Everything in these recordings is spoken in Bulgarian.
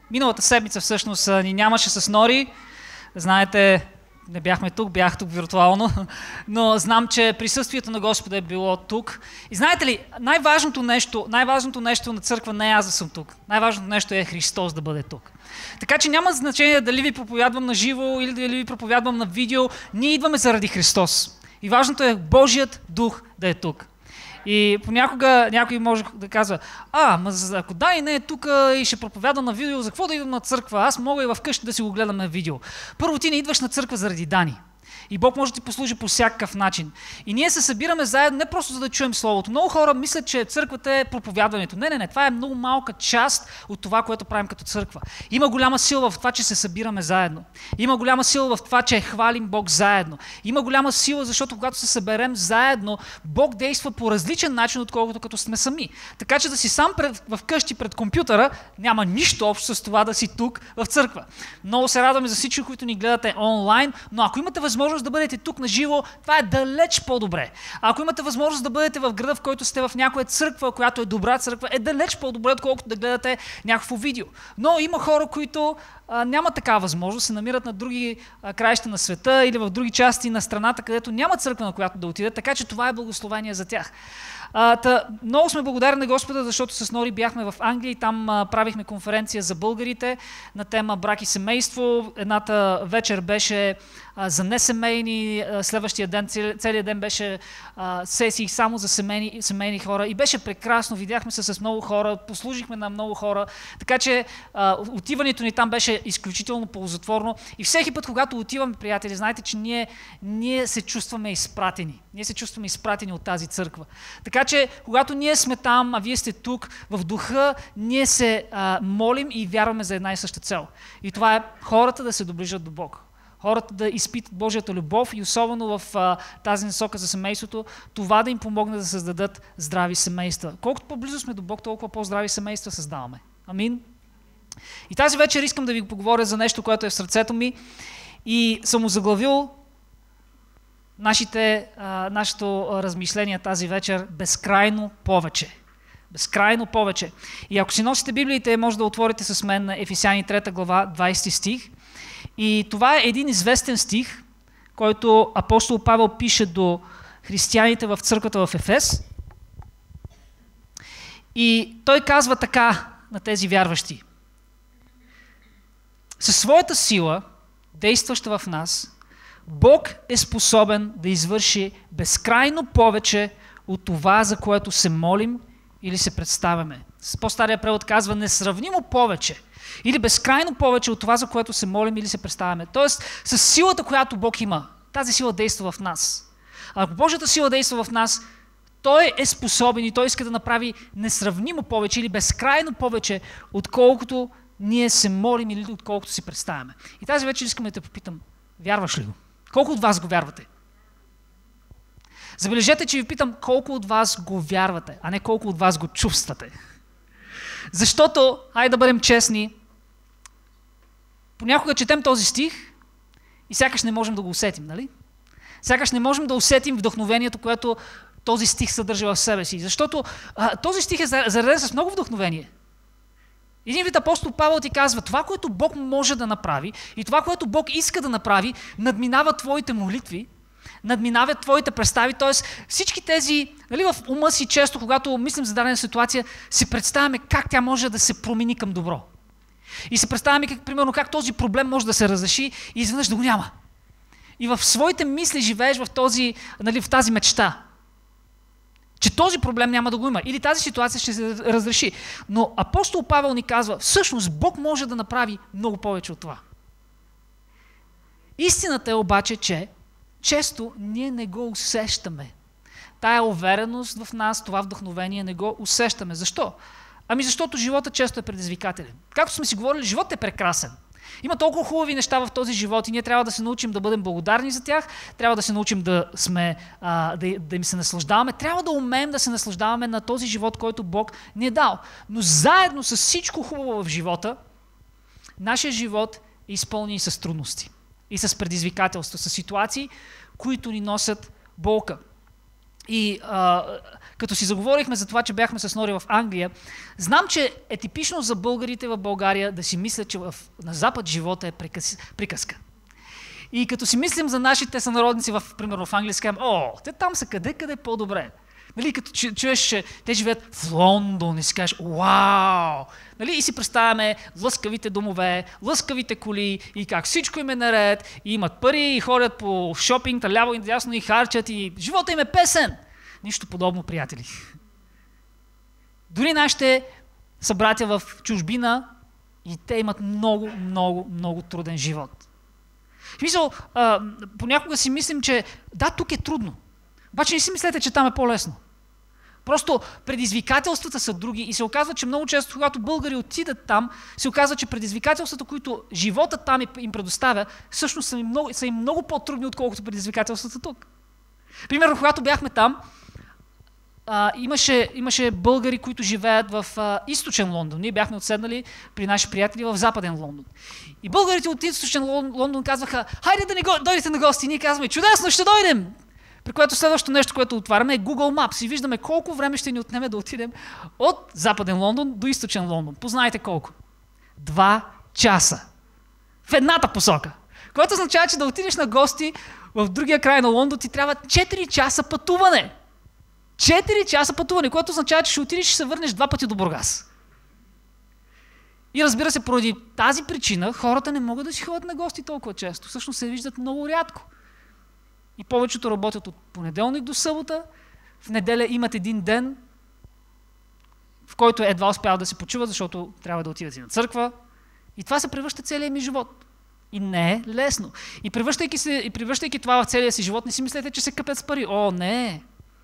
Миналата седмица всъщност ни нямаше с Нори. Знаете, не бяхме тук, бях тук виртуално, но знам, че присъствието на Господа е било тук. И знаете ли, най-важното нещо на църква не е аз да съм тук. Най-важното нещо е Христос да бъде тук. Така че няма значение дали ви проповядвам на живо или дали ви проповядвам на видео. Ние идваме заради Христос. И важното е Божият дух да е тук. И понякога някой може да казва, ако Дани не е тук и ще проповядам на видео, за какво да идвам на църква? Аз мога и вкъщи да си го гледам на видео. Първо, ти не идваш на църква заради Дани. И Бог може да ти послужи по всякакъв начин. И ние се събираме заедно не просто за да чуем Словото. Много хора мислят, че църквата е проповядването. Не. Това е много малка част от това, което правим като църква. Има голяма сила в това, че се събираме заедно. Има голяма сила в това, че хвалим Бог заедно. Има голяма сила, защото когато се съберем заедно, Бог действа по различен начин, отколкото като сме сами. Така че да си сам вкъщи пред компютъра няма нищо общо с това да си тук в църква. Много се радваме за всички, които ни гледате онлайн, но ако имате възможност да бъдете тук на живо, това е далеч по-добре. Ако имате възможност да бъдете в града, в който сте в някоя църква, която е добра църква, е далеч по-добре, отколкото да гледате някакво видео. Но има хора, които нямат такава възможност, се намират на други краища на света или в други части на страната, където няма църква, на която да отидат, така че това е благословение за тях. Много сме благодарни на Господа, защото с Нори бяхме в Англия и там правихме конференция за българите на тема брак и семейство. Едната вечер беше за несемейни, следващия ден, целият ден беше сесии само за семейни хора и беше прекрасно, видяхме се с много хора, послужихме на много хора, така че отиването ни там беше изключително ползотворно и всеки път, когато отиваме, приятели, знаете, че ние се чувстваме изпратени. Ние се чувстваме изпратени от тази църква. Така че, когато ние сме там, а вие сте тук, в духа, ние се молим и вярваме за една и съща цел. И това е хората да се доближат до Бог. Хората да изпитат Божията любов и особено в тази насока за семейството, това да им помогне да създадат здрави семейства. Колкото по-близо сме до Бог, толкова по-здрави семейства създаваме. Амин. И тази вечер искам да ви поговоря за нещо, което е в сърцето ми и съм озаглавил нашето размишление тази вечер безкрайно повече. Безкрайно повече. И ако си носите Библиите, може да отворите с мен на Ефесяни 3 глава 20 стих. И това е един известен стих, който апостол Павел пише до християните в църквата в Ефес. И той казва така на тези вярващи. Със своята сила, действаща в нас, Бог е способен да извърши безкрайно повече от това, за което се молим или се представяме. По-стария превод казва несравнимо повече или безкрайно повече от това, за което се молим или се представяме. Тоест, с силата, която Бог има, тази сила действа в нас. А ако Божията сила действа в нас, Той е способен и Той иска да направи несравнимо повече или безкрайно повече, отколкото ние се молим или отколкото си представяме. И тази вечер искам да те попитам, вярваш ли го? Колко от вас го вярвате? Забележете, че ви питам колко от вас го вярвате, а не колко от вас го чувствате. Защото, хайде да бъдем честни, понякога четем този стих и сякаш не можем да го усетим, нали? Сякаш не можем да усетим вдъхновението, което този стих съдържа в себе си. Защото този стих е зареден с много вдъхновение. Един вид апостол Павел ти казва, това, което Бог може да направи и това, което Бог иска да направи, надминава твоите молитви, надминава твоите представи, т.е. всички тези, нали, в ума си често, когато мислим за дадена ситуация, си представяме как тя може да се промени към добро. И се представяме, примерно, как този проблем може да се разреши и изведнъж да го няма. И в своите мисли живееш в тази мечта, че този проблем няма да го има или тази ситуация ще се разреши. Но апостол Павел ни казва, всъщност Бог може да направи много повече от това. Истината е обаче, че често ние не го усещаме. Тая увереност в нас, това вдъхновение не го усещаме. Защо? Ами защото животът често е предизвикателен. Както сме си говорили, животът е прекрасен. Има толкова хубави неща в този живот и ние трябва да се научим да бъдем благодарни за тях, трябва да се научим да им се наслаждаваме, трябва да умеем да се наслаждаваме на този живот, който Бог ни е дал. Но заедно с всичко хубаво в живота, нашия живот е изпълнен и с трудности, и с предизвикателства, с ситуации, които ни носят болка. И като си заговорихме за това, че бяхме с Нори в Англия, знам, че е типично за българите в България да си мислят, че на Запад живота е приказка. И като си мислим за нашите сънародници, примерно в Англия, си казвам, те там са къде по-добре. Нали, като чуеш, че те живеят в Лондон и си кажеш, вау! Нали, и си представяме лъскавите домове, лъскавите коли и как всичко им е наред, и имат пари, и ходят по шопинг, ляво и дясно, и харчат, и живота им е песен. Нищо подобно, приятели. Дори нашите събратя в чужбина, и те имат много труден живот. В смисъл, понякога си мислим, че да, тук е трудно. Обаче не си мислете, че там е по-лесно. Просто предизвикателствата са други и се оказва, че много често, когато българи отидат там, се оказва, че предизвикателствата, които живота там им предоставя, всъщност са им много по-трудни, отколкото предизвикателствата тук. Примерно, когато бяхме там, имаше българи, които живеят в източен Лондон. Ние бяхме отседнали при наши приятели в западен Лондон. И българите от източен Лондон казваха, хайде да дойдете на гости. И ние казваме, чудесно, ще дойдем. При което следващото нещо, което отваряме, е Google Maps и виждаме колко време ще ни отнеме да отидем от западен Лондон до източен Лондон. Познайте колко? 2 часа. В едната посока. Което означава, че да отидеш на гости в другия край на Лондон ти трябва 4 часа пътуване. 4 часа пътуване, което означава, че ще отидеш и ще се върнеш 2 пъти до Бургас. И разбира се, поради тази причина хората не могат да си ходят на гости толкова често. Всъщност се виждат много рядко. И повечето работят от понеделник до събота. В неделя имат един ден, в който едва успяват да се почуват, защото трябва да отидат и на църква. И това се превръща целия ми живот. И не е лесно. И превръщайки това в целия си живот, не си мислете, че се къпят с пари. Не.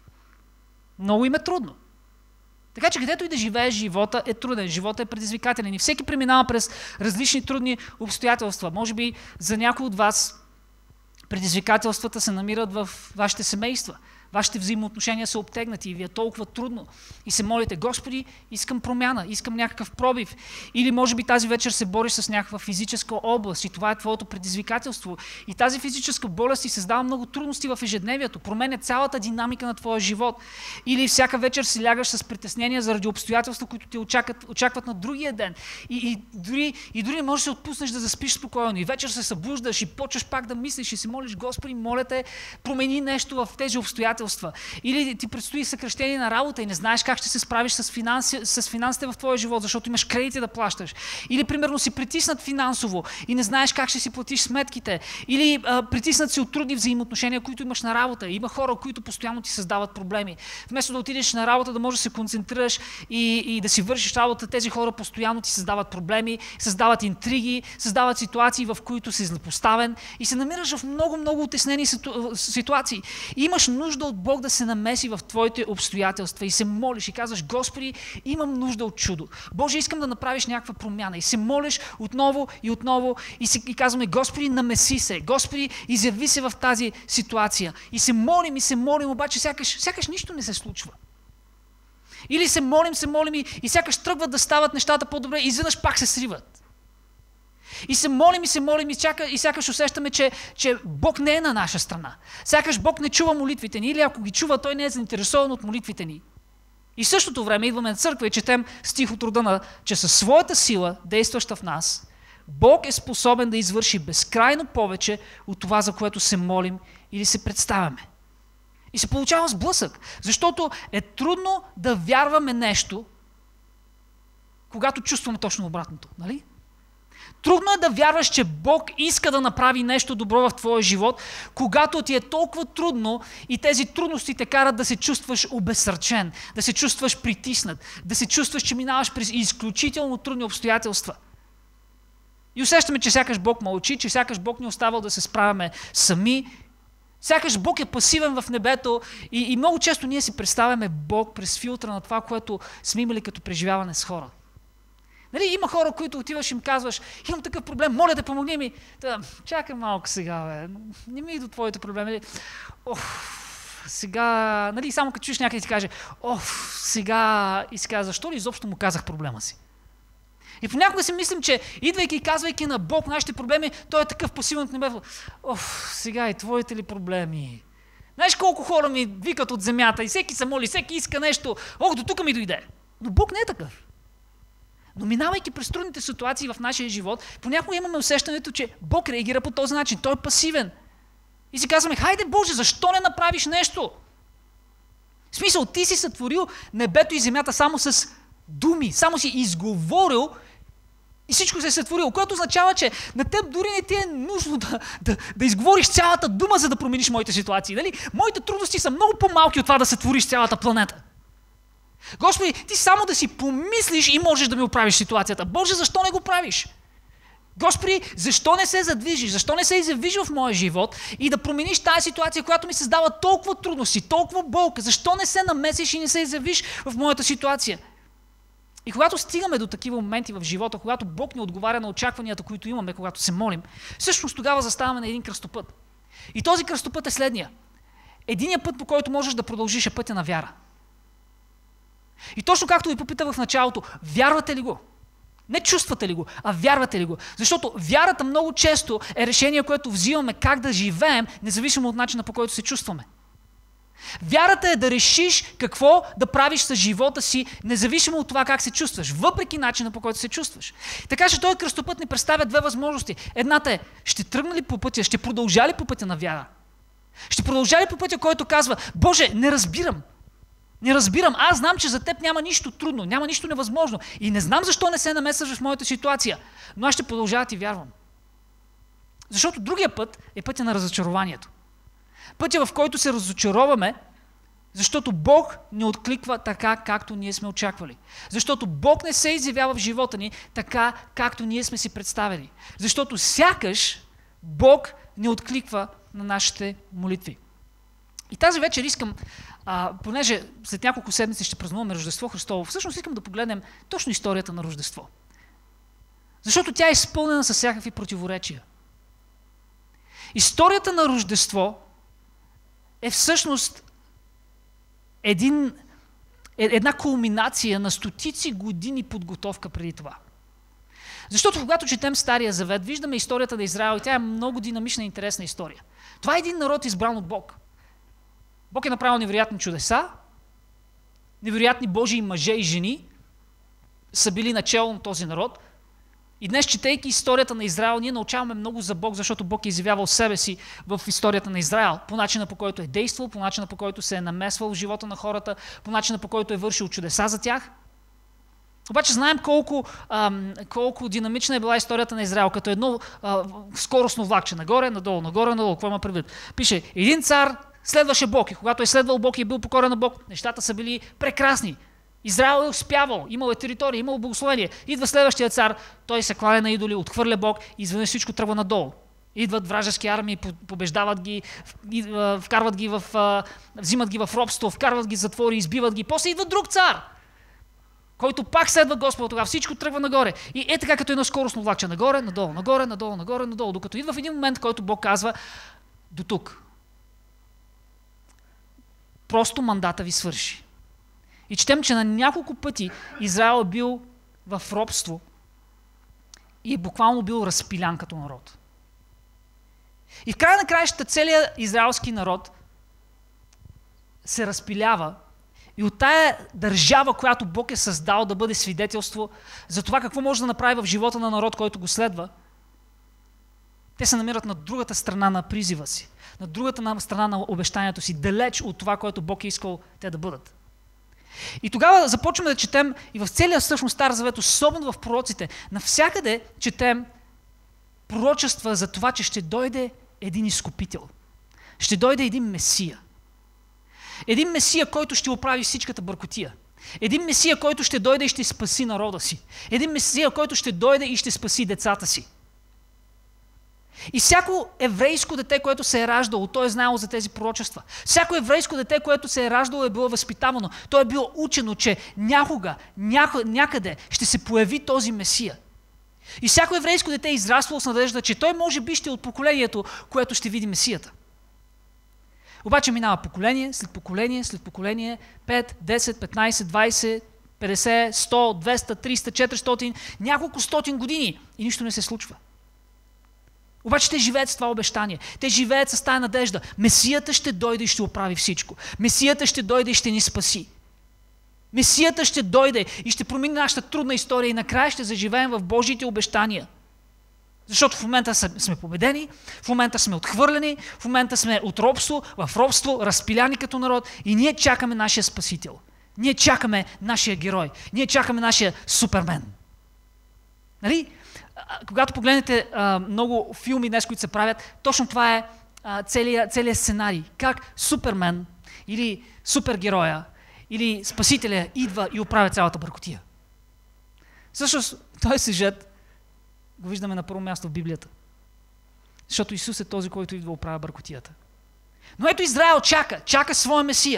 Много им е трудно. Така че където и да живееш, живота е труден, живота е предизвикателен. И всеки преминава през различни трудни обстоятелства. Може би за някои от вас предизвикателствата се намират в вашите семейства. Вашите взаимоотношения са обтегнати и ви е толкова трудно. И се молите, Господи, искам промяна, искам някакъв пробив. Или може би тази вечер се бориш с някаква физическа област и това е твоето предизвикателство. И тази физическа болест ти създава много трудности в ежедневието, променя цялата динамика на твоя живот. Или всяка вечер си лягаш с притеснения заради обстоятелства, които те очакват на другия ден. И дори не можеш да се отпуснеш да заспиш спокойно. И вечер се събуждаш и почваш пак да мислиш и си молиш, Господи, моля те, промени нещо в тези обстоятелства. Или ти предстои съкращение на работа и не знаеш как ще се справиш с финансите в твоя живот, защото имаш кредити да плащаш. Или примерно си притиснат финансово и не знаеш как ще си платиш сметките. Или притиснат си от трудни взаимоотношения, които имаш на работа. Има хора, които постоянно ти създават проблеми. Вместо да отидеш на работа, да можеш да се концентрираш и да си вършиш работа, тези хора постоянно ти създават проблеми, създават интриги, създават ситуации, в които си злепоставен и се намираш в много утеснени ситуации. И имаш нужда от Бог да се намеси в твоите обстоятелства и се молиш и казваш, Господи, имам нужда от чудо. Боже, искам да направиш някаква промяна. И се молиш отново и казваме, Господи, намеси се. Господи, изяви се в тази ситуация. И се молим, обаче сякаш нищо не се случва. Или се молим и сякаш тръгват да стават нещата по-добре и изведнъж пак се сриват. И се молим и сякаш усещаме, че Бог не е на наша страна. Сякаш Бог не чува молитвите ни или ако ги чува, Той не е заинтересован от молитвите ни. И в същото време идваме на църква и четем стих от рода на, че със своята сила, действаща в нас, Бог е способен да извърши безкрайно повече от това, за което се молим или се представяме. И се получава сблъсък, защото е трудно да вярваме нещо, когато чувстваме точно обратното, нали? Трудно е да вярваш, че Бог иска да направи нещо добро в твоя живот, когато ти е толкова трудно и тези трудности те карат да се чувстваш обезсърчен, да се чувстваш притиснат, да се чувстваш, че минаваш през изключително трудни обстоятелства. И усещаме, че сякаш Бог мълчи, че сякаш Бог ни оставал да се справяме сами, сякаш Бог е пасивен в небето и много често ние си представяме Бог през филтъра на това, което сме имали като преживяване с хора. Нали, има хора, които отиваш и им казваш, имам такъв проблем, моля да помогни ми. Чакай малко сега, бе. Не ми идва твоите проблеми. Сега, нали, само като чуеш някъде ти каже, сега, и си казва, защо ли изобщо му казах проблема си? И понякога си мислим, че идвайки и казвайки на Бог нашите проблеми, Той е такъв пасивен от небето. Сега и твоите ли проблеми? Знаеш колко хора ми викат от земята и всеки се моли, всеки иска нещо. До тук ми дойде. Но Бог не е такъв. Но минавайки през трудните ситуации в нашия живот, понякога имаме усещането, че Бог реагира по този начин. Той е пасивен. И си казваме, хайде Боже, защо не направиш нещо? В смисъл, ти си сътворил небето и земята само с думи, само си изговорил и всичко се е сътворило, което означава, че на теб дори не ти е нужно да изговориш цялата дума, за да промениш моите ситуации. Нали? Моите трудности са много по-малки от това да сътвориш цялата планета. Господи, ти само да си помислиш и можеш да ми оправиш ситуацията. Боже, защо не го правиш? Господи, защо не се задвижиш? Защо не се изявиш в моя живот и да промениш тази ситуация, която ми създава толкова трудности, толкова болка? Защо не се намесиш и не се изявиш в моята ситуация? И когато стигаме до такива моменти в живота, когато Бог не отговаря на очакванията, които имаме, когато се молим, всъщност тогава заставаме на един кръстопът. И този кръстопът е следния. Единият път, по който можеш да продължиш, е пътя на вяра. И точно както ви попитах в началото, вярвате ли го? Не чувствате ли го, а вярвате ли го? Защото вярата много често е решение, което взимаме как да живеем, независимо от начина, по който се чувстваме. Вярата е да решиш какво да правиш с живота си, независимо от това как се чувстваш, въпреки начина, по който се чувстваш. Така че този кръстопът ни представя две възможности. Едната е, ще тръгна ли по пътя, ще продължа ли по пътя на вяра? Ще продължа ли по пътя, който казва, Боже, не разбирам. Не разбирам, аз знам, че за теб няма нищо трудно, няма нищо невъзможно и не знам защо не се намесваш в моята ситуация, но аз ще продължа да ти вярвам. Защото другия път е пътя на разочарованието. Пътя, в който се разочароваме, защото Бог не откликва така, както ние сме очаквали. Защото Бог не се изявява в живота ни така, както ние сме си представили. Защото сякаш Бог не откликва на нашите молитви. И тази вечер искам, понеже след няколко седмици ще празнуваме Рождество Христово, всъщност искам да погледнем точно историята на Рождество. Защото тя е изпълнена с всякакви противоречия. Историята на Рождество е всъщност една кулминация на стотици години подготовка преди това. Защото когато четем Стария Завет, виждаме историята на Израел и тя е много динамична и интересна история. Това е един народ избран от Бог. Бог е направил невероятни чудеса, невероятни Божии мъже и жени са били начало на този народ. И днес, четейки историята на Израел, ние научаваме много за Бог, защото Бог е изявявал себе си в историята на Израел, по начина, по който е действал, по начина, по който се е намесвал в живота на хората, по начина, по който е вършил чудеса за тях. Обаче знаем колко динамична е била историята на Израел, като едно скоростно влакче. Нагоре, надолу, нагоре, надолу. Какво има предвид? Пише, един цар следваше Бог и когато е следвал Бог и е бил покорен на Бог, нещата са били прекрасни. Израел е успявал, имал е територия, имал благословение. Идва следващия цар, той се кланя на идоли, отхвърля Бог и изведнъж всичко тръгва надолу. Идват вражески армии, побеждават ги, вкарват ги взимат ги в робство, вкарват ги в затвори, избиват ги. После идва друг цар, който пак следва Господа, тогава всичко тръгва нагоре. И е така като едно скоростно влакче. Нагоре, надолу, нагоре, надолу, нагоре, надолу. Докато идва в един момент, който Бог казва, до тук. Просто мандата ви свърши. И четем, че на няколко пъти Израел е бил в робство и е буквално бил разпилян като народ. И в края на краищата целият израелски народ се разпилява и от тая държава, която Бог е създал да бъде свидетелство за това какво може да направи в живота на народ, който го следва, те се намират на другата страна на призива си, на другата страна на обещанието си, далеч от това, което Бог е искал те да бъдат. И тогава започваме да четем и в целия всъщност Стар Завет, особено в пророците, навсякъде четем пророчества за това, че ще дойде един изкупител. Ще дойде един Месия. Един Месия, който ще оправи всичката бъркотия. Един Месия, който ще дойде и ще спаси народа си. Един Месия, който ще дойде и ще спаси децата си. И всяко еврейско дете, което се е раждало, то е знаело за тези пророчества. Всяко еврейско дете, което се е раждало, е било възпитавано. То е било учено, че някъде ще се появи този Месия. И всяко еврейско дете е израствало с надежда, че той може би ще е от поколението, което ще види Месията. Обаче минава поколение, след поколение, след поколение, 5, 10, 15, 20, 50, 100, 200, 300, 400, няколко стотин години и нищо не се случва. Обаче те живеят с това обещание. Те живеят с тая надежда. Месията ще дойде и ще оправи всичко. Месията ще дойде и ще ни спаси. Месията ще дойде и ще промени нашата трудна история и накрая ще заживеем в Божиите обещания. Защото в момента сме победени, в момента сме отхвърлени, в момента сме от робство, в робство, разпиляни като народ и ние чакаме нашия Спасител. Ние чакаме нашия герой. Ние чакаме нашия Супермен. Нали? Когато погледнете много филми днес, които се правят, точно това е целият сценарий. Как Супермен или супергероя или Спасителя идва и оправя цялата бъркотия. Всъщност, този сюжет го виждаме на първо място в Библията. Защото Исус е този, който идва да оправя бъркотията. Но ето Израел чака своя Месия.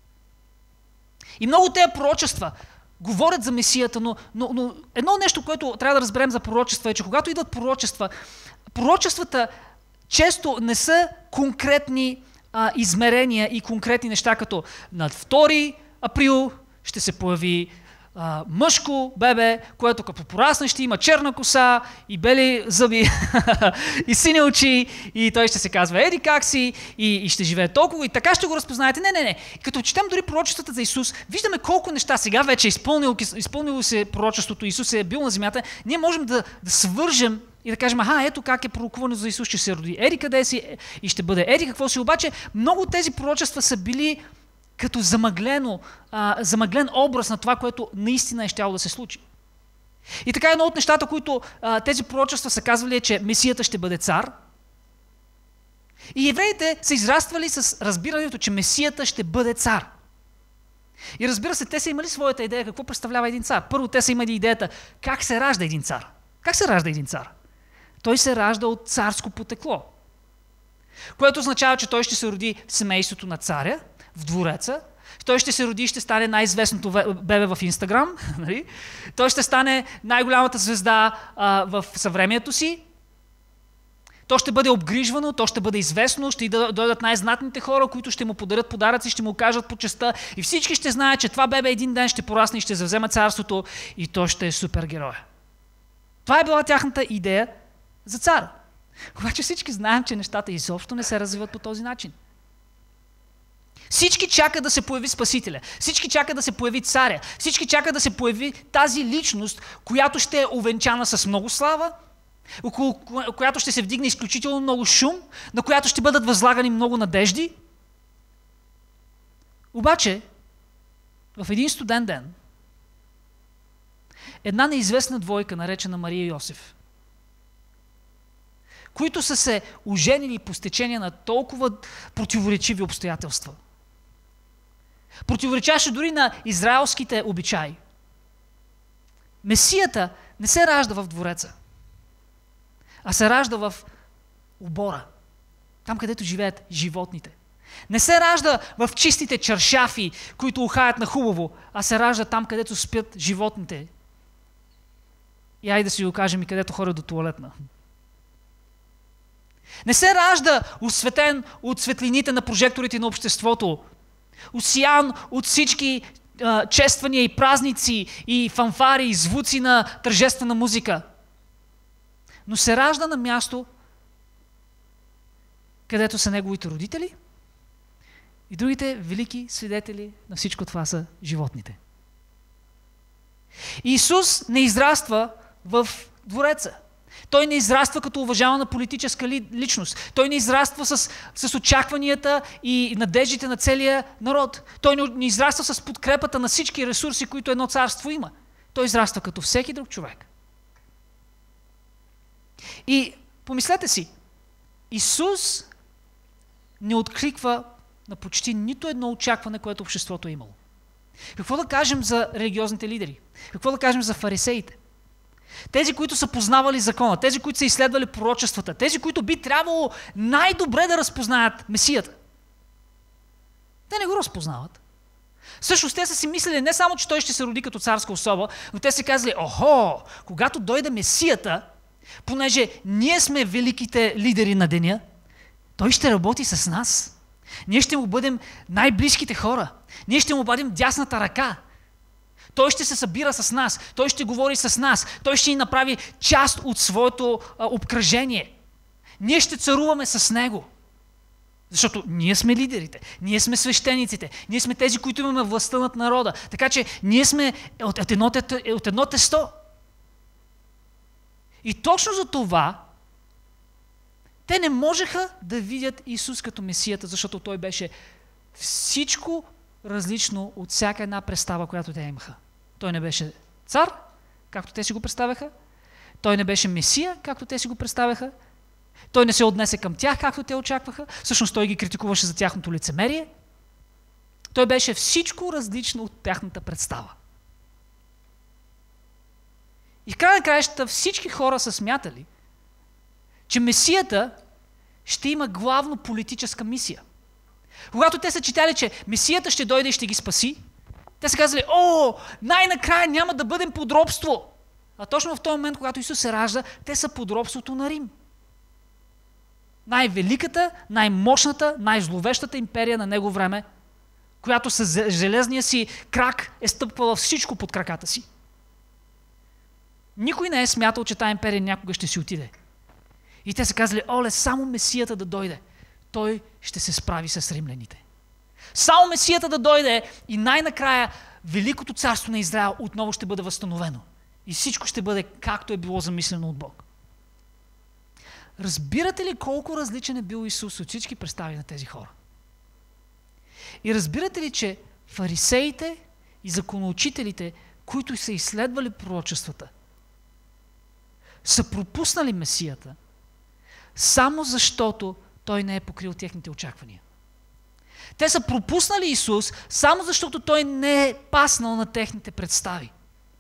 И много тези пророчества говорят за Месията, но едно нещо, което трябва да разберем за пророчества е, че когато идват пророчествата често не са конкретни измерения и конкретни неща, като на 2 април ще се появи мъжко бебе, което като порасне ще има черна коса и бели зъби и сини очи и той ще се казва еди как си и ще живее толкова и така ще го разпознаете. Не. Като четем дори пророчествата за Исус, виждаме колко неща сега вече изпълнило се пророчеството, Исус е бил на земята, ние можем да свържем и да кажем, ето как е пророкувано за Исус, че се роди еди къде си и ще бъде еди какво си, обаче много от тези пророчества са били като замъглен образ на това, което наистина е щяло да се случи. И така едно от нещата, които тези пророчества са казвали е, че Месията ще бъде цар. И евреите са израствали с разбирането, че Месията ще бъде цар. И разбира се, те са имали своята идея какво представлява един цар. Първо те са имали идеята как се ражда един цар. Как се ражда един цар? Той се ражда от царско потекло. Което означава, че той ще се роди в семейството на царя, в двореца, той ще се роди и ще стане най-известното бебе в Инстаграм, нали? Той ще стане най-голямата звезда в съвремието си, то ще бъде обгрижвано, то ще бъде известно, ще дойдат най-знатните хора, които ще му подарят подаръци, ще му кажат почестта и всички ще знаят, че това бебе един ден ще порасне и ще завземе царството и той ще е супергерой. Това е била тяхната идея за цар. Обаче всички знаем, че нещата изобщо не се развиват по този начин. Всички чакат да се появи Спасителя, всички чакат да се появи царя, всички чакат да се появи тази личност, която ще е увенчана с много слава, около която ще се вдигне изключително много шум, на която ще бъдат възлагани много надежди. Обаче, в един студен ден, една неизвестна двойка, наречена Мария и Йосиф, които са се оженили по стечение на толкова противоречиви обстоятелства, противоречаше дори на израелските обичаи. Месията не се ражда в двореца, а се ражда в обора, там където живеят животните. Не се ражда в чистите чаршафи, които ухаят на хубаво, а се ражда там, където спят животните. И айде да си го кажем и където ходят до тоалетна. Не се ражда осветен от светлините на прожекторите на обществото, осиян от всички чествания и празници и фанфари и звуци на тържествена музика. Но се ражда на място, където са неговите родители и другите велики свидетели на всичко това са животните. Исус не израства в двореца. Той не израства като уважавана политическа личност. Той не израства с очакванията и надеждите на целия народ. Той не израства с подкрепата на всички ресурси, които едно царство има. Той израства като всеки друг човек. И помислете си, Исус не откликва на почти нито едно очакване, което обществото е имало. Какво да кажем за религиозните лидери? Какво да кажем за фарисеите? Тези, които са познавали закона, тези, които са изследвали пророчествата, тези, които би трябвало най-добре да разпознаят Месията. Те не го разпознават. Всъщност те са си мислили не само, че той ще се роди като царска особа, но те си казали, когато дойде Месията, понеже ние сме великите лидери на деня, той ще работи с нас. Ние ще му бъдем най-близките хора. Ние ще му бъдем дясната ръка. Той ще се събира с нас, той ще говори с нас, той ще ни направи част от своето обкръжение. Ние ще царуваме с него. Защото ние сме лидерите, ние сме свещениците, ние сме тези, които имаме властта над народа. Така че ние сме от едно тесто. И точно за това те не можеха да видят Исус като Месията, защото той беше всичко различно от всяка една представа, която те имаха. Той не беше цар, както те си го представяха. Той не беше Месия, както те си го представяха. Той не се отнесе към тях, както те очакваха. Всъщност той ги критикуваше за тяхното лицемерие. Той беше всичко различно от тяхната представа. И в края на краищата всички хора са смятали, че Месията ще има главно политическа мисия. Когато те са читали, че Месията ще дойде и ще ги спаси, те са казали: о, най-накрая няма да бъдем под робство. А точно в този момент, когато Исус се ражда, те са под робството на Рим. Най-великата, най-мощната, най-зловещата империя на него време, която с железния си крак е стъпвала всичко под краката си. Никой не е смятал, че тази империя някога ще си отиде. И те са казали: оле, само Месията да дойде, той ще се справи с римляните. Само Месията да дойде и най-накрая Великото царство на Израел отново ще бъде възстановено. И всичко ще бъде както е било замислено от Бог. Разбирате ли колко различен е бил Исус от всички представи на тези хора? И разбирате ли, че фарисеите и законоучителите, които са изследвали пророчествата, са пропуснали Месията, само защото той не е покрил техните очаквания. Те са пропуснали Исус, само защото той не е паснал на техните представи.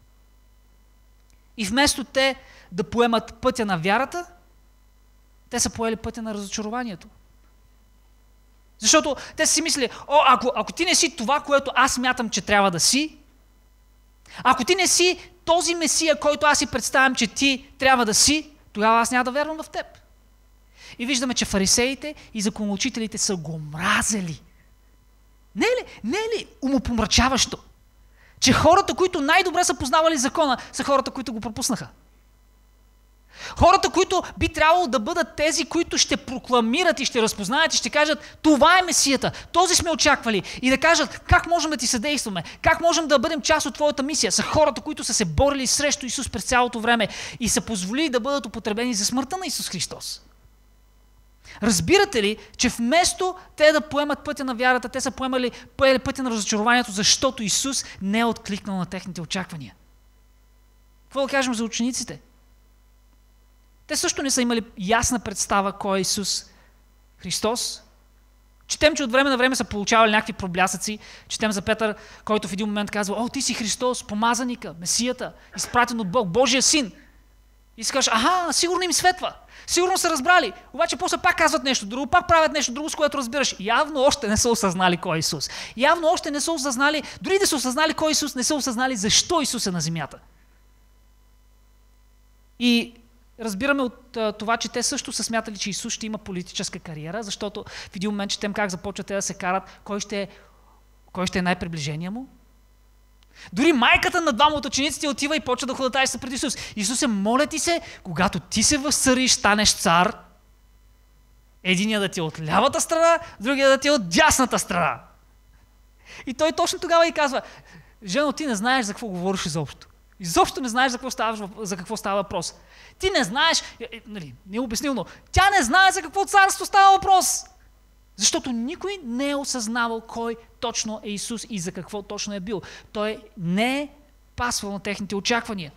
И вместо те да поемат пътя на вярата, те са поели пътя на разочарованието. Защото те са си мислили: ако ти не си това, което аз смятам, че трябва да си, ако ти не си този Месия, който аз си представям, че ти трябва да си, тогава аз няма да вярвам в теб. И виждаме, че фарисеите и законоучителите са го мразели. Не е ли умопомрачаващо, че хората, които най-добре са познавали закона, са хората, които го пропуснаха? Хората, които би трябвало да бъдат тези, които ще прокламират и ще разпознаят и ще кажат: това е Месията, този сме очаквали, и да кажат как можем да ти съдействаме, как можем да бъдем част от твоята мисия, са хората, които са се борили срещу Исус през цялото време и са позволили да бъдат употребени за смъртта на Исус Христос. Разбирате ли, че вместо те да поемат пътя на вярата, те са поели пътя на разочарованието, защото Исус не е откликнал на техните очаквания? Какво да кажем за учениците? Те също не са имали ясна представа кой е Исус Христос. Четем, че от време на време са получавали някакви проблясъци. Четем за Петър, който в един момент казва: о, ти си Христос, помазаника, Месията, изпратен от Бог, Божия син. И си кажеш: сигурно им светва. Сигурно са разбрали. Обаче после пак казват нещо друго, пак правят нещо друго, с което разбираш. Явно още не са осъзнали кой е Исус. Явно още не са осъзнали, дори да са осъзнали кой е Исус, не са осъзнали защо Исус е на земята. И разбираме от това, че те също са смятали, че Исус ще има политическа кариера, защото в един момент четем как започват те да се карат кой ще е най-приближения му. Дори майката на двама от учениците отива и почва да ходатайства пред Исус. Исусе, моля ти се, когато ти се възцариш, станеш цар, единия да ти е от лявата страна, другия да ти е от дясната страна. И той точно тогава и казва: жено, ти не знаеш за какво говориш изобщо. Изобщо не знаеш за какво става въпрос. Ти не знаеш, не е обяснил, но тя не знае за какво царство става въпрос. Защото никой не е осъзнавал кой точно е Исус и за какво точно е бил. Той не е пасвал на техните очаквания.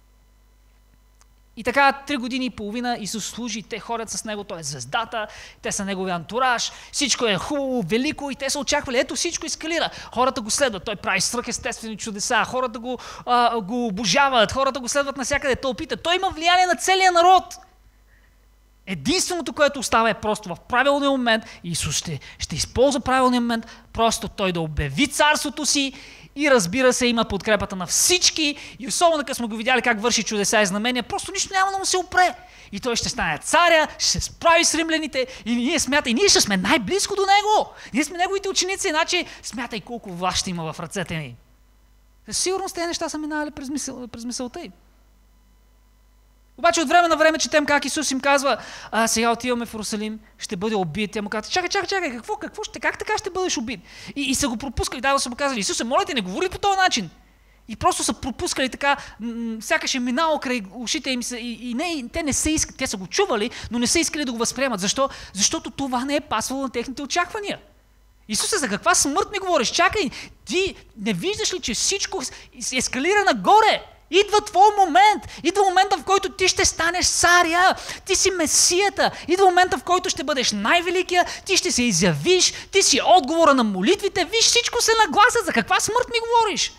И така 3 години и половина Исус служи, те ходят с него, той е звездата, те са неговия антураж, всичко е хубаво, велико и те са очаквали, ето всичко ескалира. Хората го следват, той прави свръхестествени чудеса, хората го обожават, хората го следват навсякъде, тълпите. Той има влияние на целия народ. Единственото, което остава, е просто в правилния момент, Исус ще използва правилния момент, просто той да обяви царството си и, разбира се, има подкрепата на всички и особено като сме го видяли как върши чудеса и знамения, просто нищо няма да му се опре. И той ще стане царя, ще се справи с римляните и ние ще сме най-близко до него. Ние сме неговите ученици, иначе смятай колко власт ще има в ръцете ни. Със сигурност тези неща са минали през мисълта им. Обаче от време на време четем как Исус им казва, сега отиваме в Иерусалим, ще бъде убит. Те му казват, чакай, как така ще бъдеш убит? И са го пропускали, да са му казали, Исусе, моля те, не говори по този начин. И просто са пропускали така, сякаш е минало край ушите им те не са искали, те са го чували, но не са искали да го възприемат. Защо? Защото това не е пасвало на техните очаквания. Исусе, за каква смърт ми говориш? Чакай, ти не виждаш ли, че всичко ескалира нагоре? Идва твой момент. Идва момента, в който ти ще станеш царя. Ти си Месията. Идва момента, в който ще бъдеш най-великия. Ти ще се изявиш. Ти си отговора на молитвите. Виж, всичко се наглася. За каква смърт ми говориш?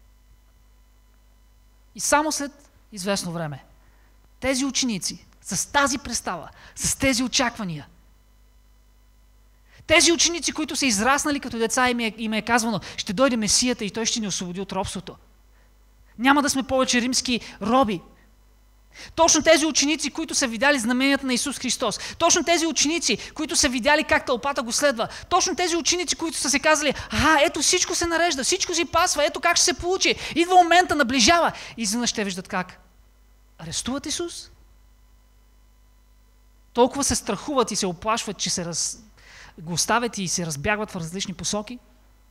И само след известно време тези ученици с тази представа, с тези очаквания, тези ученици, които са израснали като деца, им е казвано, ще дойде Месията и той ще ни освободи от робството. Няма да сме повече римски роби. Точно тези ученици, които са видяли знаменията на Исус Христос. Точно тези ученици, които са видяли как тълпата го следва. Точно тези ученици, които са се казали, ето всичко се нарежда, всичко си пасва, ето как ще се получи. Идва момента, наближава. И изведнъж ще виждат как арестуват Исус. Толкова се страхуват и се оплашват, че го оставят и се разбягват в различни посоки.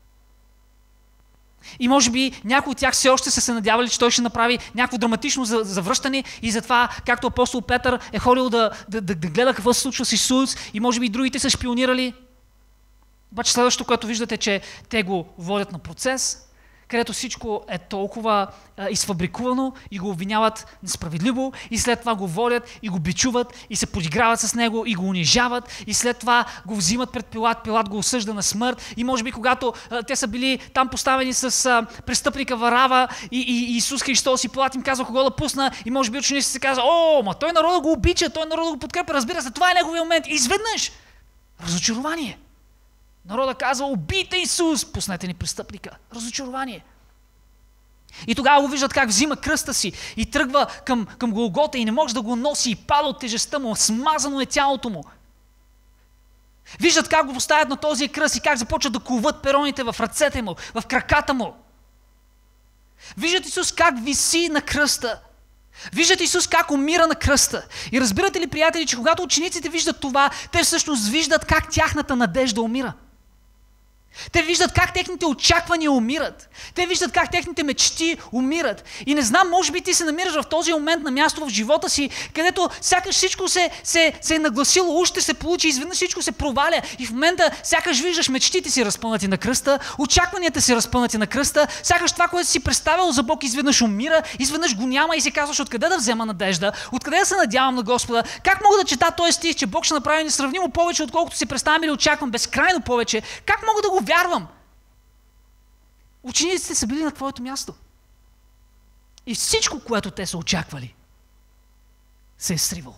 И може би някои от тях все още са се надявали, че той ще направи някакво драматично завръщане и затова, както апостол Петър е ходил да гледа какво се случва с Исус и може би и другите са шпионирали. Обаче следващото, което виждате, че те го водят на процес, където всичко е толкова изфабрикувано и го обвиняват несправедливо и след това го водят и го бичуват и се подиграват с него и го унижават и след това го взимат пред Пилат, Пилат го осъжда на смърт и може би когато те са били там поставени с престъпника Варава и Исус Христос и Пилат им казва кого да пусна и може би учениците се казва, той народа го обича, той народа го подкрепя, разбира се, това е неговия момент. И изведнъж разочарование. Народа казва, убийте Исус, пуснете ни престъпника. Разочарование. И тогава го виждат как взима кръста си и тръгва към Голгота и не може да го носи и пада от тежестта му, смазано е тялото му. Виждат как го поставят на този кръст и как започват да коват пероните в ръцете му, в краката му. Виждат Исус как виси на кръста. Виждат Исус как умира на кръста. И разбирате ли, приятели, че когато учениците виждат това, те всъщност виждат как тяхната надежда умира. Те виждат как техните очаквания умират. Те виждат как техните мечти умират. И не знам, може би ти се намираш в този момент на място в живота си, където сякаш всичко се е нагласило, уж ще се получи, изведнъж всичко се проваля. И в момента сякаш виждаш мечтите си разпънати на кръста, очакванията си разпънати на кръста, сякаш това, което си представил за Бог, изведнъж умира, изведнъж го няма и си казваш откъде да взема надежда, откъде да се надявам на Господа, как мога да чета този стих, че Бог ще направи несравнимо повече, отколкото си представям или очаквам, безкрайно повече, как мога да го вярвам? Учениците са били на твоето място. И всичко, което те са очаквали, се е сривало.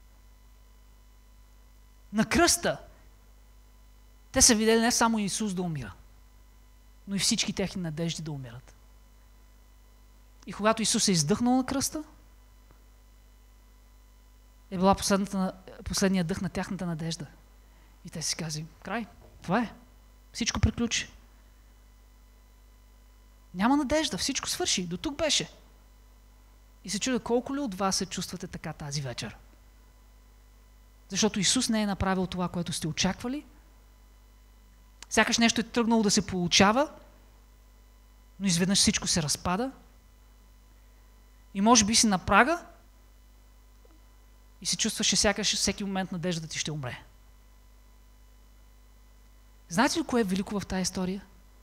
На кръста те са видели не само Исус да умира, но и всички техни надежди да умират. И когато Исус е издъхнал на кръста, е била последния дъх на тяхната надежда. И те си казали, край, това е. Всичко приключи. Няма надежда, всичко свърши. До тук беше. И се чудя колко ли от вас се чувствате така тази вечер. Защото Исус не е направил това, което сте очаквали. Сякаш нещо е тръгнало да се получава, но изведнъж всичко се разпада. И може би си на прага и се чувстваше сякаш всеки момент надеждата ти ще умре. Знаете ли кое е велико в тази история?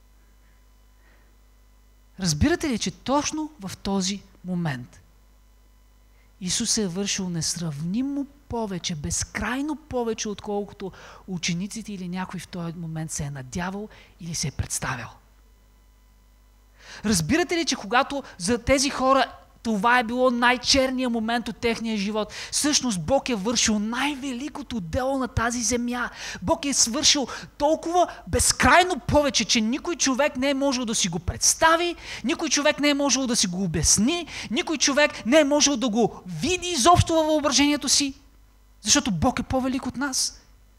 Разбирате ли, че точно в този момент Исус е вършил несравнимо повече, безкрайно повече, отколкото учениците или някой в този момент се е надявал или се е представял. Разбирате ли, че когато за тези хора това е било най-черният момент от техния живот, всъщност Бог е вършил най-великото дело на тази земя. Бог е свършил толкова безкрайно повече, че никой човек не е можел да си го представи, никой човек не е можел да си го обясни, никой човек не е можел да го види изобщо във въображението си, защото Бог е по-велик от нас.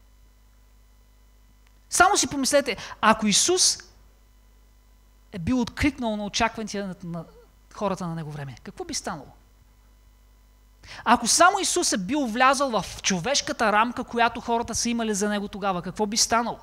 Само си помислете, ако Исус е бил откликнал на очакванията на хората на него време, какво би станало? Ако само Исус е бил влязъл в човешката рамка, която хората са имали за Него тогава, какво би станало?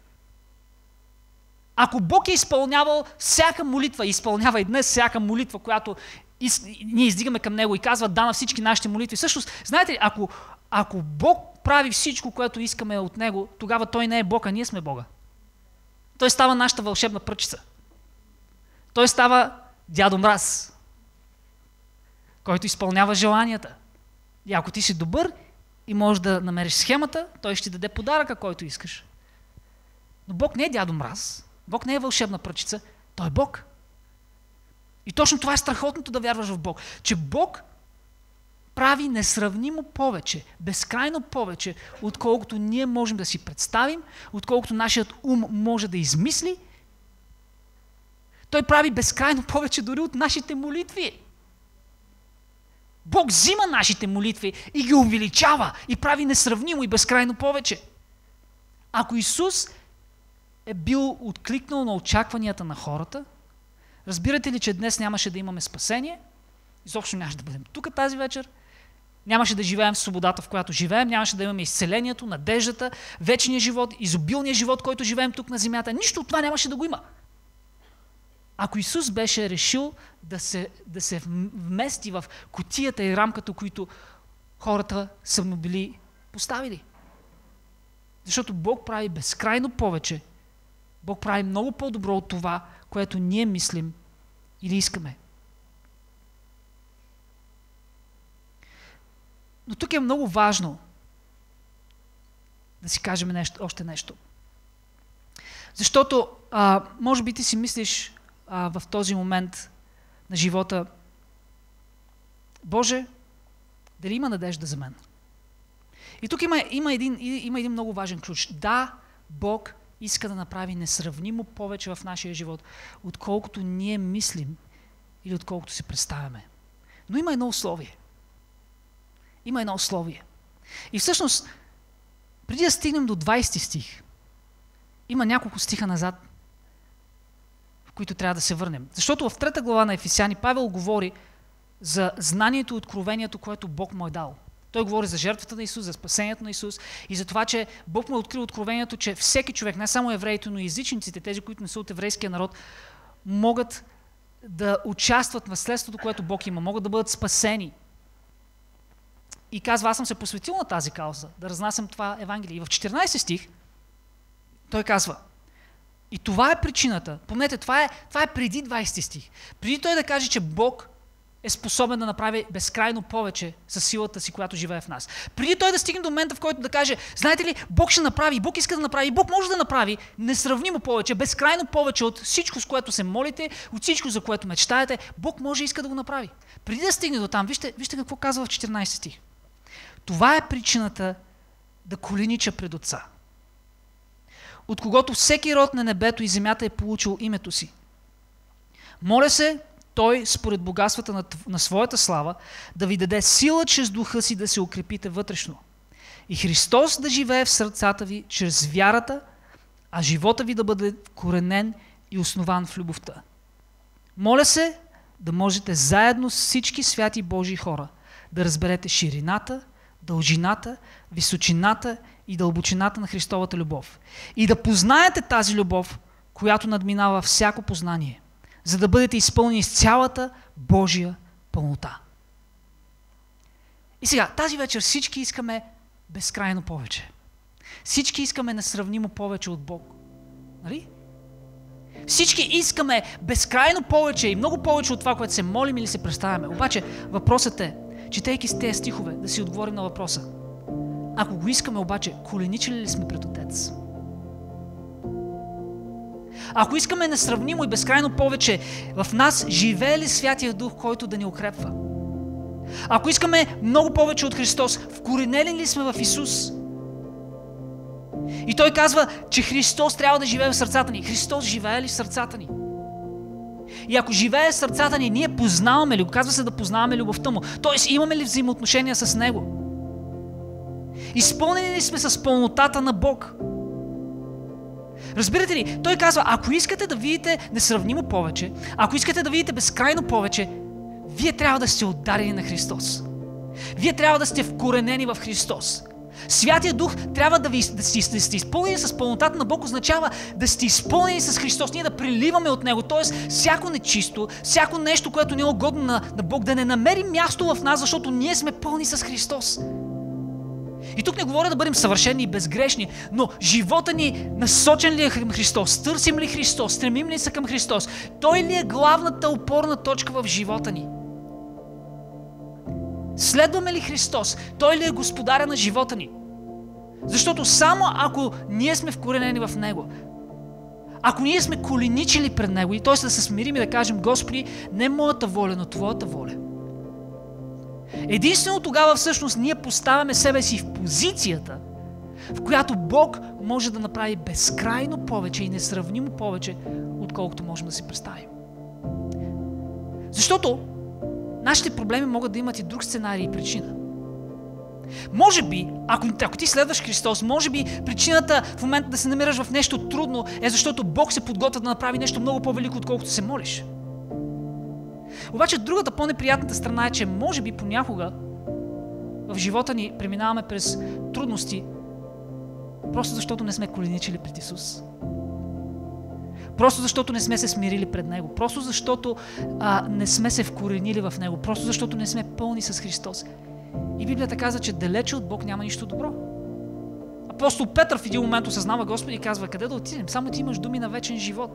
Ако Бог е изпълнявал всяка молитва, изпълнява и днес всяка молитва, която ние издигаме към Него и казва да на всички нашите молитви. Всъщност, знаете ли, ако Бог прави всичко, което искаме от Него, тогава Той не е Бог, а ние сме Бога. Той става нашата вълшебна пръчица. Той става дядо Мраз, който изпълнява желанията. И ако ти си добър и можеш да намериш схемата, той ще ти даде подаръка, който искаш. Но Бог не е дядо Мраз, Бог не е вълшебна пръчица, Той е Бог. И точно това е страхотното да вярваш в Бог, че Бог прави несравнимо повече, безкрайно повече, отколкото ние можем да си представим, отколкото нашият ум може да измисли. Той прави безкрайно повече дори от нашите молитви. Бог взима нашите молитви и ги увеличава и прави несравнимо и безкрайно повече. Ако Исус е бил откликнал на очакванията на хората, разбирате ли, че днес нямаше да имаме спасение? Изобщо нямаше да бъдем тук тази вечер. Нямаше да живеем в свободата, в която живеем. Нямаше да имаме изцелението, надеждата, вечния живот, изобилния живот, който живеем тук на земята. Нищо от това нямаше да го има. Ако Исус беше решил да се вмести в кутията и рамката, които хората са му били поставили. Защото Бог прави безкрайно повече. Бог прави много по-добро от това, което ние мислим или искаме. Но тук е много важно да си кажем още нещо. Защото, може би ти си мислиш в този момент на живота, Боже, дали има надежда за мен? И тук има един много важен ключ. Да, Бог иска да направи несравнимо повече в нашия живот, отколкото ние мислим или отколкото си представяме. Но има едно условие. Има едно условие. И всъщност, преди да стигнем до 20 стих, има няколко стиха назад, в които трябва да се върнем. Защото в 3 глава на Ефесяни Павел говори за знанието и откровението, което Бог му е дал. Той говори за жертвата на Исус, за спасението на Исус и за това, че Бог му е открил откровението, че всеки човек, не само евреите, но и езичниците, тези, които не са от еврейския народ, могат да участват в наследството, което Бог има, могат да бъдат спасени. И казва, аз съм се посветил на тази кауза, да разнасям това Евангелие. И в 14 стих той казва, и това е причината, помнете, това е преди 20 стих, преди той да каже, че Бог е способен да направи безкрайно повече със силата си, която живее в нас. Преди той да стигне до момента, в който да каже, знаете ли, Бог ще направи, Бог иска да направи, Бог може да направи несравнимо повече, безкрайно повече от всичко, с което се молите, от всичко, за което мечтаете, Бог може и иска да го направи. Преди да стигне до там, вижте какво казва в 14 стих. Това е причината да коленича пред Отца, от когото всеки род на небето и земята е получил името си. Моля се, Той, според богатствата на своята слава, да ви даде сила чрез духа си да се укрепите вътрешно. И Христос да живее в сърцата ви чрез вярата, а живота ви да бъде коренен и основан в любовта. Моля се да можете заедно с всички святи Божии хора да разберете ширината, дължината, височината и дълбочината на Христовата любов. И да познаете тази любов, която надминава всяко познание, за да бъдете изпълнени с цялата Божия пълнота. И сега, тази вечер всички искаме безкрайно повече. Всички искаме несравнимо повече от Бог. Нали? Всички искаме безкрайно повече и много повече от това, което се молим или се представяме. Обаче въпросът е, четейки с тези стихове, да си отговорим на въпроса. Ако го искаме обаче, коленичили ли сме пред Отец? Ако искаме несравнимо и безкрайно повече, в нас живее ли Святия Дух, който да ни укрепва? Ако искаме много повече от Христос, вкоренени ли сме в Исус? И той казва, че Христос трябва да живее в сърцата ни. Христос живее ли в сърцата ни? И ако живее в сърцата ни, ние познаваме ли? Казва се да познаваме любовта му. Тоест, имаме ли взаимоотношения с Него? Изпълнени ли сме с пълнотата на Бог? Разбирате ли? Той казва, ако искате да видите несравнимо повече, ако искате да видите безкрайно повече, вие трябва да сте отдарени на Христос. Вие трябва да сте вкоренени в Христос. Святия Дух трябва да сте изпълнени с пълнотата на Бог, означава да сте изпълнени с Христос, ние да приливаме от Него, т.е. всяко нечисто, всяко нещо, което не е угодно на Бог, да не намери място в нас, защото ние сме пълни с Христос. И тук не говоря да бъдем съвършени и безгрешни, но живота ни насочен ли е към Христос? Търсим ли Христос? Стремим ли се към Христос? Той ли е главната опорна точка в живота ни? Следваме ли Христос? Той ли е господаря на живота ни? Защото само ако ние сме вкоренени в Него, ако ние сме коленичили пред Него, и т.е. да се смирим и да кажем: Господи, не моята воля, но Твоята воля. Единствено тогава всъщност ние поставяме себе си в позицията, в която Бог може да направи безкрайно повече и несравнимо повече, отколкото можем да си представим. Защото нашите проблеми могат да имат и друг сценарий и причина. Може би, ако ти следваш Христос, може би причината в момента да се намираш в нещо трудно е защото Бог се подготвя да направи нещо много по-велико, отколкото се молиш. Обаче другата по-неприятната страна е, че може би понякога в живота ни преминаваме през трудности, просто защото не сме коленичили пред Исус. Просто защото не сме се смирили пред Него. Просто защото не сме се вкоренили в Него. Просто защото не сме пълни с Христос. И Библията казва, че далече от Бог няма нищо добро. Апостол Петър в един момент осъзнава Господи и казва: къде да отидем? Само ти имаш думи на вечен живот.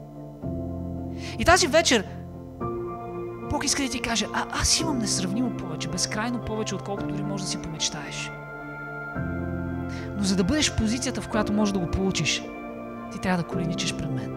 И тази вечер Бог иска да ти каже: аз имам несравнимо повече, безкрайно повече, отколкото дори можеш да си помечтаеш. Но за да бъдеш в позицията, в която можеш да го получиш, ти трябва да коленичиш пред мен.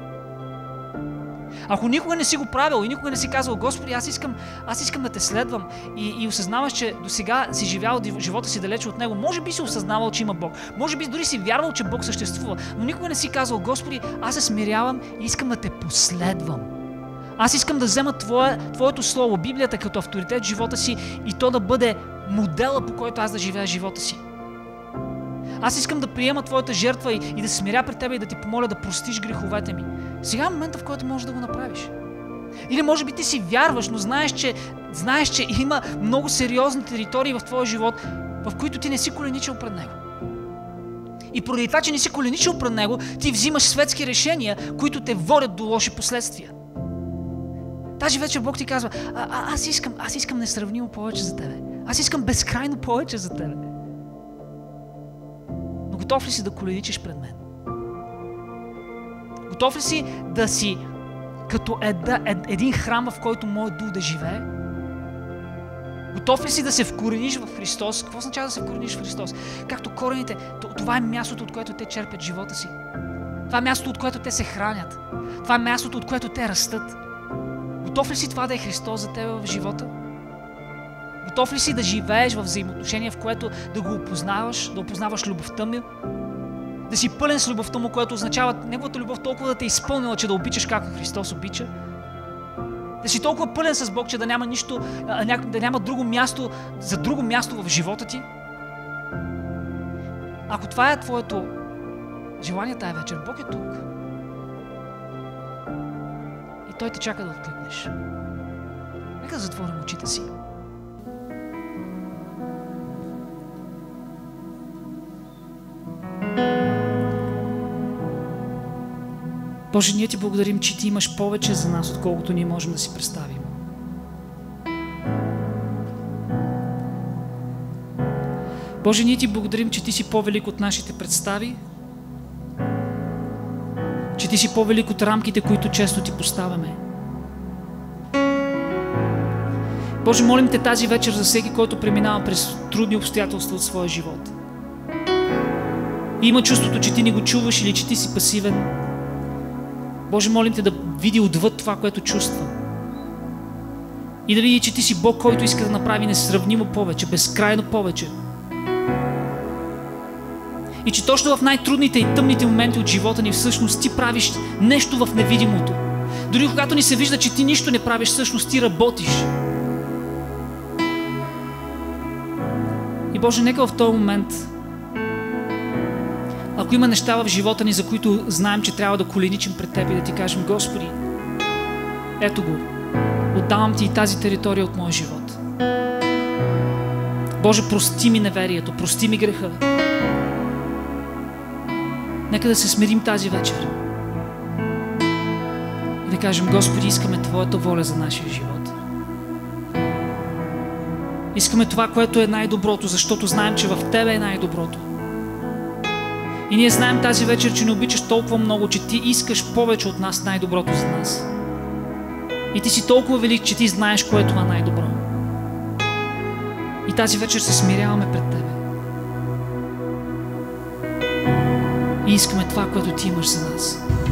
Ако никога не си го правил и никога не си казал: Господи, аз искам да те следвам, и осъзнаваш, че досега си живял живота си далече от Него, може би си осъзнавал, че има Бог, може би дори си вярвал, че Бог съществува, но никога не си казал: Господи, аз се смирявам и искам да те последвам. Аз искам да взема Твоето Слово, Библията, като авторитет в живота си и то да бъде модела, по който аз да живея живота си. Аз искам да приема Твоята жертва и да се смиря пред Тебе и да Ти помоля да простиш греховете ми. Сега е момента, в който можеш да го направиш. Или може би ти си вярваш, но знаеш, че има много сериозни територии в твоя живот, в които ти не си коленичил пред Него. И поради това, че не си коленичил пред Него, ти взимаш светски решения, които те водят до лоши последствия. Тази вечер Бог ти казва: аз искам несравнимо повече за Тебе. Аз искам безкрайно повече за Тебе. Но готов ли си да коленичиш пред мен? Готов ли си да си като един храм, в който моят дух да живее? Готов ли си да се вкорениш в Христос? Какво означава да се вкорениш в Христос? Както корените, това е мястото, от което те черпят живота си. Това е мястото, от което те се хранят. Това е мястото, от което те растат. Готов ли си това да е Христос за тебе в живота? Готов ли си да живееш в взаимоотношение, в което да го опознаваш, да опознаваш любовта ми? Да си пълен с любовта му, което означава неговата любов толкова да те е изпълнила, че да обичаш както Христос обича? Да си толкова пълен с Бог, че да няма нищо, да няма друго място, за друго място в живота ти? Ако това е твоето желание тая вечер, Бог е тук. И Той те чака да откликнеш. Нека да затворим очите си. Боже, ние Ти благодарим, че Ти имаш повече за нас, отколкото ние можем да си представим. Боже, ние Ти благодарим, че Ти си по-велик от нашите представи, че Ти си по-велик от рамките, които често Ти поставяме. Боже, молим Те тази вечер за всеки, който преминава през трудни обстоятелства от своя живот. И има чувството, че Ти не го чуваш или че Ти си пасивен. Боже, молим Те да види отвъд това, което чувства. И да види, че Ти си Бог, който иска да направи несравнимо повече, безкрайно повече. И че точно в най-трудните и тъмните моменти от живота ни всъщност Ти правиш нещо в невидимото. Дори когато ни се вижда, че Ти нищо не правиш, всъщност Ти работиш. И Боже, нека в този момент, ако има неща в живота ни, за които знаем, че трябва да коленичим пред Теб и да Ти кажем: Господи, ето го, отдавам Ти и тази територия от моя живот. Боже, прости ми неверието, прости ми греха. Нека да се смирим тази вечер и да кажем: Господи, искаме Твоята воля за нашия живот. Искаме това, което е най-доброто, защото знаем, че в Тебе е най-доброто. И ние знаем тази вечер, че не обичаш толкова много, че Ти искаш повече от нас най-доброто за нас. И Ти си толкова велик, че Ти знаеш кое е това най-добро. И тази вечер се смиряваме пред Тебе. И искаме това, което Ти имаш за нас.